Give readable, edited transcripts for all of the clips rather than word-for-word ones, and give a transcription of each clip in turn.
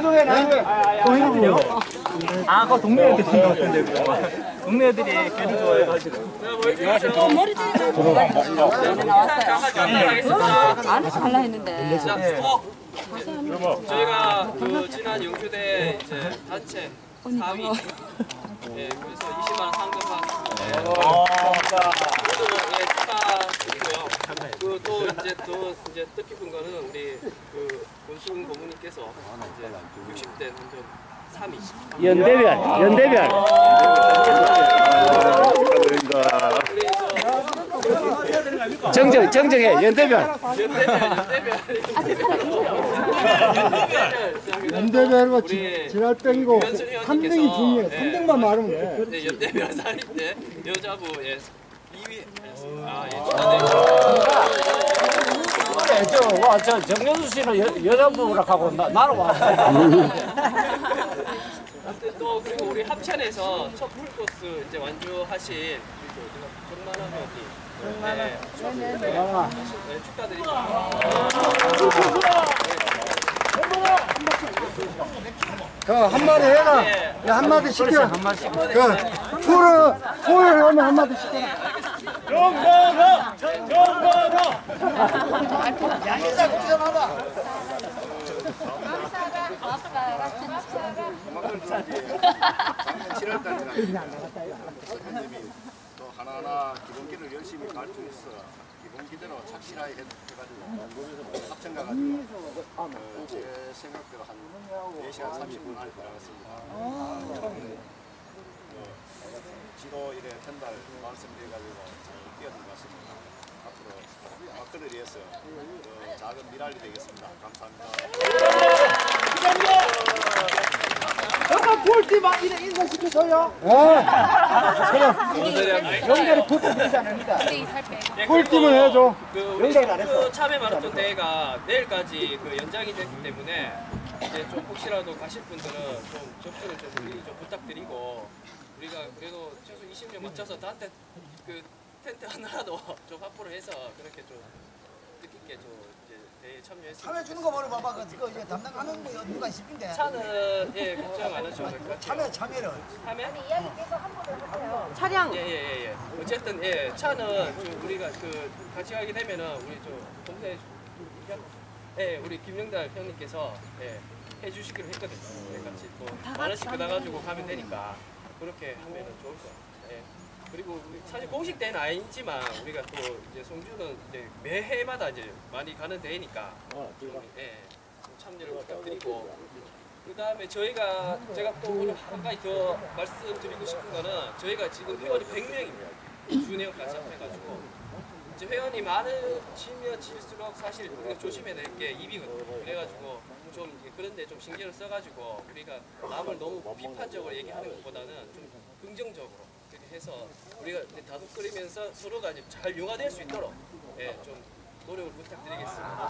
나중에. 아, 그거 동네 애들인 것 같은데, 그거. 동네 애들이 걔를 좋아해가지고. 머리 안 할라 했는데. 저희가 그 지난 영주대 이제 단체 4위. 예, 그래서 20만 원 상금 받았습니다. 모두 예, 축하드리고요. 그 또 이제 뜻깊은 거는 우리 그 권순 고모님께서 이제 60대 남자 3위. 연대별. 정정해, 연대별. 연대별과 지랄병이고 3등이 중요해. 3등만 말하면 돼. 네, 연대별 3위인데 여자부 예, 2위였습니다. 아, 예, 축하드립니다. 저 정현수 씨는 여자분이라 하고 나는 와. 또 그리고 우리 합천에서 첫 풀코스 이제 완주하신 정만아 회원님. 네, 축하드립니다. 한마디 해라. 야, 한마디 시켜. 풀을 하면 한마디 시켜. 정건호! 양의사 국정하다. 작년 7월달이나 선생님이 또 하나하나 기본기를 열심히 가르쳐줘서 기본기대로 착실하게 해가지고 합천 가가지고 제 생각대로 한 4시간 30분 안에 들어갔습니다. 지도 이래 한달 완성돼가지고 뛰어든 것 같습니다. 앞으로 막걸리를 위해서 작은 미랄이 되겠습니다. 감사합니다. 꿀팁 인사시켜줘요. 연결이 꿀팁이지 않습니다. 꿀팁을 해줘. 그 우리 그 참외 마라톤 대회가 내일까지 그 연장이 됐기 때문에 이제 좀 혹시라도 가실 분들은 좀 접수를 좀 미리 좀 부탁드리고 우리가 그래도 최소 20년 맞춰서 나한테 그 텐트 하나라도 좀 확보를 해서 그렇게 좀 뜻깊게 좀 이제 대회에 참여했습니다. 참외 주는 거 봐봐. 그거 이제 담당하는 거 누가 싶은데. 차는 예 걱정 안 하셔도 될 것 같아요. 참외를. 참외? 이야기 계속 한번 해보세요. 차량. 예. 어쨌든 예 차는 좀 우리가 그 같이 가게 되면은 우리 좀 동네 예 우리 김영달 형님께서 예 해주시기로 했거든요. 예, 같이 또 만 원씩 받아가지고 가면 되니까 그렇게 하면은 좋을 것 같아요. 예. 그리고 사실 공식 대회는 아니지만 우리가 또 이제 송주는 이제 매해마다 이제 많이 가는 대회니까 좀, 예, 좀 참여를 부탁드리고 그 다음에 제가 또 오늘 한 가지 더 말씀드리고 싶은 거는 저희가 지금 회원이 100명입니다. 준회원까지 합해가지고 이제 회원이 많으시면 질수록 사실 우리가 조심해야 될 게 입이거든요. 그래가지고 좀 그런데 좀 신경을 써가지고 우리가 남을 너무 비판적으로 얘기하는 것보다는 좀 긍정적으로 이렇게 해서 우리가 다독거리면서 서로가 이제 잘 융화될 수 있도록 예, 좀 노력을 부탁드리겠습니다.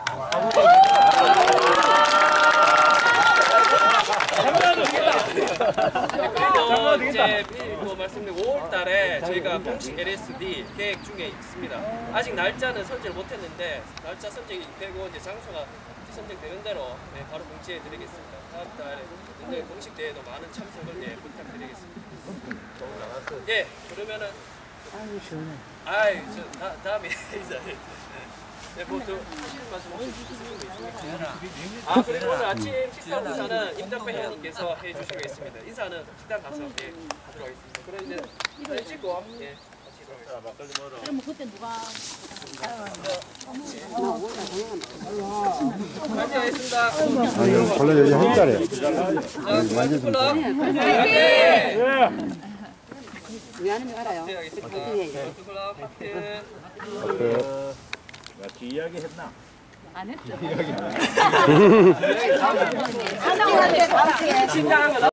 그리고 이제 또 말씀드린 5월달에 저희가 공식 LSD 계획 중에 있습니다. 아직 날짜는 선정을 못했는데 날짜 선정이 되고 이제 장소가 선정되는 대로 네, 바로 공지해드리겠습니다. 다음달에 근데 공식 대회도 많은 참석을 예, 부탁드리겠습니다. 예, 그러면은 다음에 인사해. 네, 뭐또 하시는 말씀 혹시 있으신 거 있습니까? 아, 그리고 오늘 아침 식사 인사는 임덕배 회원님께서 해주시고 있습니다. 인사는 식당 가서 예, 하도록 하겠습니다. 그럼 이제 사진 찍고 예, 같이 들어가겠습니다. 그럼 그때 누가 하겠습니다. 원래 여기 한자래. 왜 하는 거 알아요? 네, 알겠습니다. 그 이야기 했나? 안 했어. 신장한 거